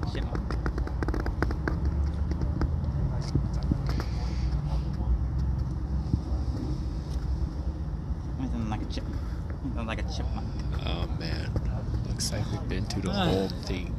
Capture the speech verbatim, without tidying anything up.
chipmunk. Something like a chip. Something like a chipmunk. Oh man, looks like we've been through the whole thing.